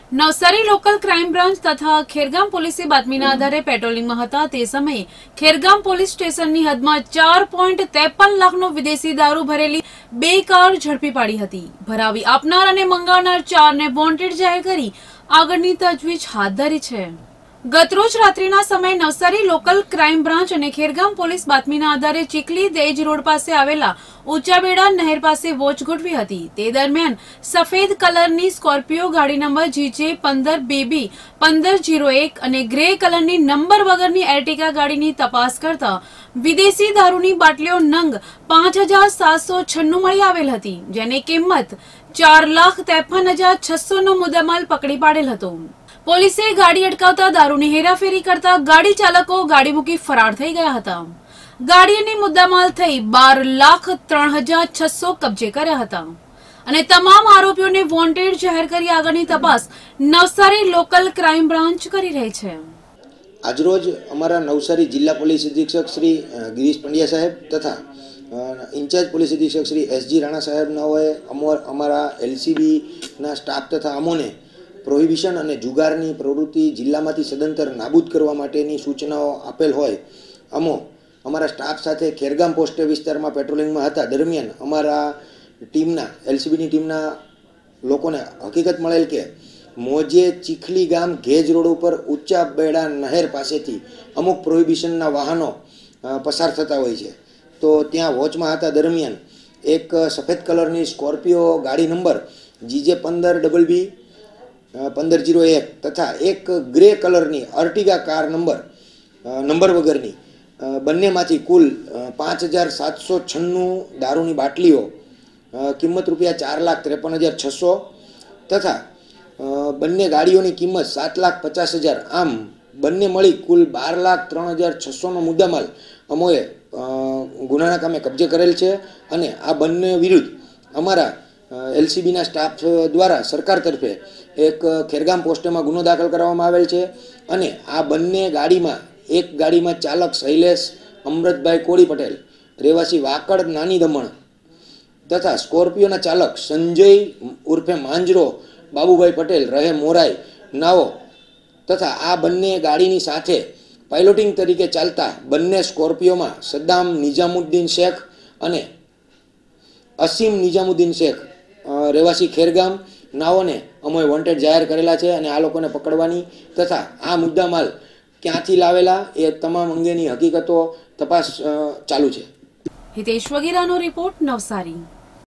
Navsari local crime branch તથા ખેરગામ પોલીસે બાતમીના આધારે પેટ્રોલિંગમાં હતા તે સમયે ખેરગામ પોલીસ સ્ટેશનની હદમાં 4.53 લાખનો વિદેશી દારૂ ભરેલી 2 કાર ઝડપી પાડી હતી। ભરાવી આપનાર અને મંગાવનાર 4ને વોન્ટેડ જાહેર કરી આગળની તજવીજ હાથ ધરી છે। ગતરોજ રાત્રિના સમયે નવસારી લોકલ ક્રાઇમ બ્રાન્ચ અને ખેરગામ પોલીસ બાતમીના આધારે ચીખલી દેજ રોડ પાસે આવેલા ઊંચાબેડા નહેર પાસે વોચ ગોઠવી હતી। તે દરમિયાન સફેદ કલરની સ્કોર્પિયો ગાડી નંબર GJ15BB 1501 અને ગ્રે કલરની નંબર વગરની એર્ટિગા ગાડીની તપાસ કરતા વિદેશી દારૂની બાટલીઓ નંગ 5796 મળી આવેલ હતી, જેની કિંમત 4,53,600 નો મુદ્દામાલ પકડી પાડેલ હતો। પોલીસે ગાડી અટકાવતા દારૂની હેરાફેરી કરતા ગાડી ચાલકો ગાડી મૂકી ફરાર થઈ ગયા હતા। ગાડીની મુદ્દામાલ થઈ 12,03,600 કબજે કર્યા હતા અને તમામ આરોપીઓને વોન્ટેડ જાહેર કરી આગળની તપાસ નવસારી લોકલ ક્રાઇમ બ્રાન્ચ કરી રહી છે। આજરોજ અમારા નવસારી જિલ્લા પોલીસ અધિક્ષક શ્રી ગિરીશ પંડ્યા સાહેબ તથા ઇન્ચાર્જ પોલીસ અધિક્ષક શ્રી SG રાણા સાહેબનાઓએ અમારા LCBના સ્ટાફ તથા અમોને પ્રોહિબિશન અને જુગારની પ્રવૃત્તિ જિલ્લામાંથી સદંતર નાબૂદ કરવા માટેની સૂચનાઓ આપેલ હોય અમારા સ્ટાફ સાથે ખેરગામ પોસ્ટ વિસ્તારમાં પેટ્રોલિંગમાં હતા દરમિયાન અમારા ટીમના LCBની ટીમના લોકોને હકીકત મળેલ કે મોજે ચીખલી ગામ ઘેજ રોડ ઉપર ઊંચા બેડા નહેર પાસેથી અમુક પ્રોહિબિશનના વાહનો પસાર થતા હોય છે। તો ત્યાં વોચમાં હતા દરમિયાન એક સફેદ કલરની સ્કોર્પિયો ગાડી નંબર GJ15BB 1501 તથા એક ગ્રે કલરની અર્ટિગા કાર નંબર વગરની બંનેમાંથી કુલ 5,796 દારૂની બાટલીઓ કિંમત રૂપિયા 4,53,600 તથા બંને ગાડીઓની કિંમત 7,50,000 આમ બંને મળી કુલ 12,03,600 નો મુદ્દામાલ અમોએ ગુનાના કામે કબજે કરેલ છે અને આ બંને વિરુદ્ધ અમારા LCBના સ્ટાફ દ્વારા સરકાર તરફે એક ખેરગામ પોસ્ટમાં ગુનો દાખલ કરવામાં આવેલ છે અને આ બંને ગાડીમાં એક ગાડીમાં ચાલક શૈલેષ અમૃતભાઈ કોળી પટેલ રહેવાસી વાકડ નાની દમણ તથા સ્કોર્પિયોના ચાલક સંજય ઉર્ફે માંજરો બાબુભાઈ પટેલ રહે મોરાઈ નાઓ તથા આ બંને ગાડીની સાથે પાયલોટિંગ તરીકે ચાલતા બંને સ્કોર્પિયોમાં સદ્દામ નિઝામુદ્દીન શેખ અને અસીમ નિઝામુદ્દીન શેખ રહેવાસી ખેરગામ નાઓને અમે વોન્ટેડ જાહેર કરેલા છે અને આ લોકોને પકડવાની તથા આ મુદ્દામાલ ક્યાંથી લાવેલા એ તમામ અંગેની હકીકતો તપાસ ચાલુ છે। હિતેશ વગેરાનો રિપોર્ટ, નવસારી।